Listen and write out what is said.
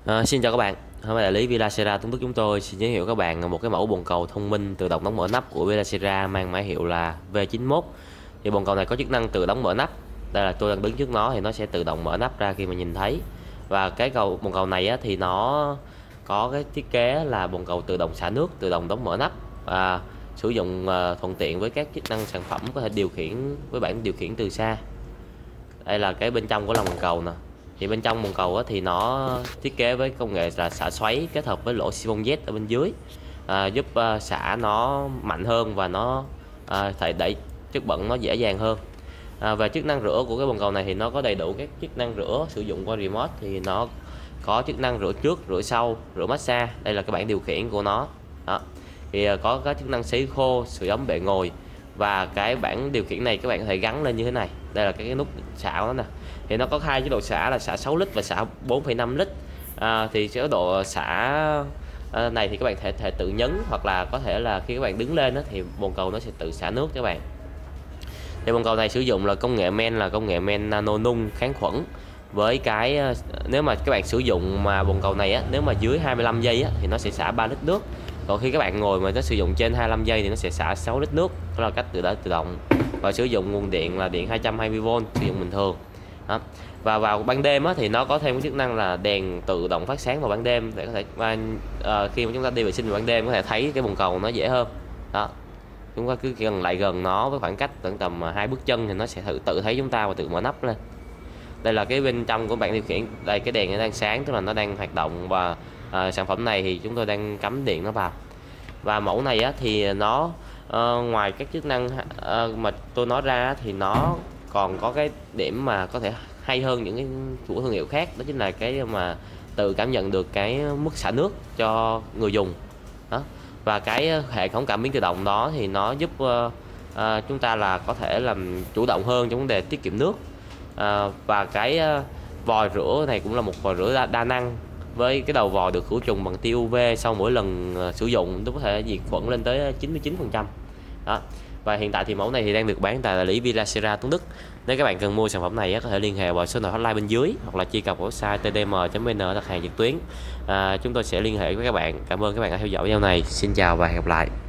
Xin chào các bạn. Hôm nay đại lý Villacera Tuấn Đức chúng tôi xin giới thiệu các bạn một cái mẫu bồn cầu thông minh tự động đóng mở nắp của Villacera mang mã hiệu là V91. Thì bồn cầu này có chức năng tự đóng mở nắp. Đây là tôi đang đứng trước nó thì nó sẽ tự động mở nắp ra khi mà nhìn thấy. Và cái bồn cầu này thì nó có cái thiết kế là bồn cầu tự động xả nước, tự động đóng mở nắp và sử dụng thuận tiện với các chức năng sản phẩm có thể điều khiển với bảng điều khiển từ xa. Đây là cái bên trong của lòng bồn cầu nè. Thì bên trong bồn cầu thì nó thiết kế với công nghệ là xả xoáy kết hợp với lỗ siphon jet ở bên dưới, giúp xả nó mạnh hơn và nó thể đẩy chất bẩn nó dễ dàng hơn. Về chức năng rửa của cái bồn cầu này thì nó có đầy đủ các chức năng rửa sử dụng qua remote. Thì nó có chức năng rửa trước, rửa sau, rửa massage. Đây là cái bảng điều khiển của nó đó. Thì có các chức năng sấy khô, sưởi ấm bệ ngồi. Và cái bảng điều khiển này các bạn có thể gắn lên như thế này. Đây là cái nút xả của nó nè. Thì nó có hai chế độ xả là xả 6 lít và xả 4,5 lít. Thì chế độ xả này thì các bạn thể tự nhấn, hoặc là có thể là khi các bạn đứng lên thì bồn cầu nó sẽ tự xả nước cho các bạn. Thì bồn cầu này sử dụng là công nghệ men nano nung kháng khuẩn. Với cái nếu mà các bạn sử dụng mà bồn cầu này nếu mà dưới 25 giây thì nó sẽ xả 3 lít nước. Còn khi các bạn ngồi mà nó sử dụng trên 25 giây thì nó sẽ xả 6 lít nước. Đó là cách tự động. Và sử dụng nguồn điện là điện 220V sử dụng bình thường đó. Và vào ban đêm thì nó có thêm cái chức năng là đèn tự động phát sáng vào ban đêm để có thể khi mà chúng ta đi vệ sinh vào ban đêm có thể thấy cái bồn cầu nó dễ hơn đó. Chúng ta cứ gần lại gần nó với khoảng cách tầm 2 bước chân thì nó sẽ tự thấy chúng ta và tự mở nắp lên. Đây là cái bên trong của bảng điều khiển. Đây, cái đèn nó đang sáng, tức là nó đang hoạt động. Và sản phẩm này thì chúng tôi đang cắm điện nó vào. Và mẫu này thì nó ngoài các chức năng mà tôi nói ra thì nó còn có cái điểm mà có thể hay hơn những cái của thương hiệu khác. Đó chính là cái mà tự cảm nhận được cái mức xả nước cho người dùng đó. Và cái hệ thống cảm biến tự động đó thì nó giúp chúng ta là có thể làm chủ động hơn trong vấn đề tiết kiệm nước. Và cái vòi rửa này cũng là một vòi rửa đa năng, với cái đầu vòi được khử trùng bằng tia UV sau mỗi lần sử dụng, nó có thể diệt khuẩn lên tới 99% đó. Và hiện tại thì mẫu này thì đang được bán tại đại lý Villacera Tuấn Đức. Nếu các bạn cần mua sản phẩm này có thể liên hệ vào số điện thoại hotline bên dưới, hoặc là truy cập vào website tdm.vn đặt hàng trực tuyến. Chúng tôi sẽ liên hệ với các bạn. Cảm ơn các bạn đã theo dõi video này. Xin chào và hẹn gặp lại.